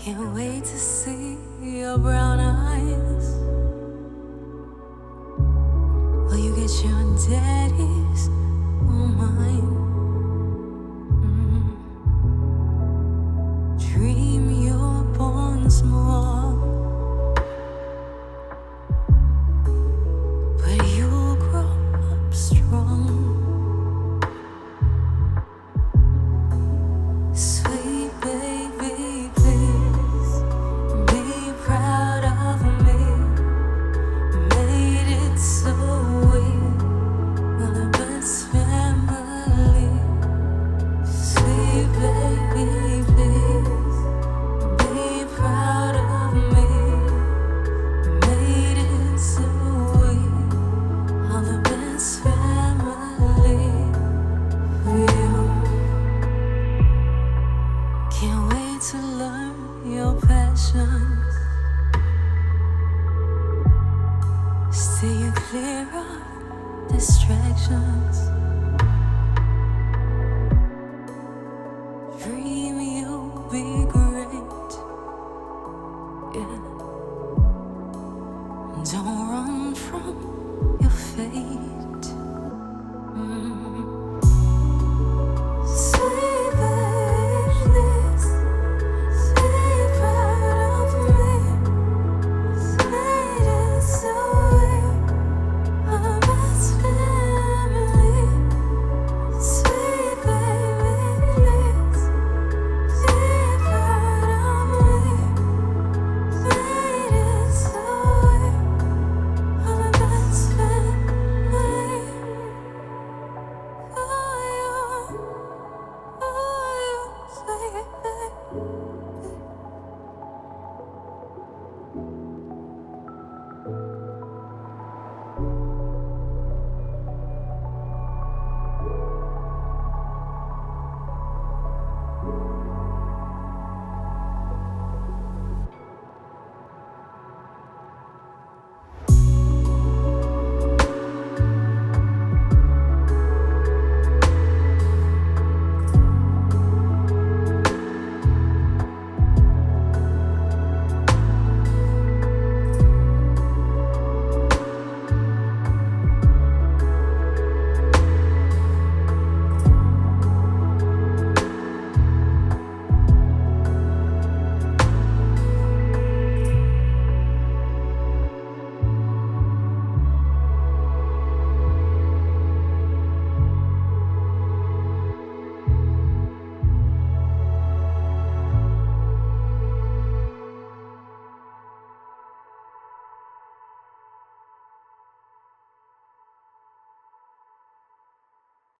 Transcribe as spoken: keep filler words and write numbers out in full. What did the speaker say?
Can't wait to see your brown eyes. Will you get your daddy's or mine? Mm. Dream you're born small, but you'll grow up strong. Sweet baby, please be proud of me. Made it so weird, we're the best family. Sweet baby, please be proud of me. Made it so weird, all the best family for you. Can't wait to learn your passions. Stay clear of distractions. Dream you'll be great. Yeah. Don't run from your fate.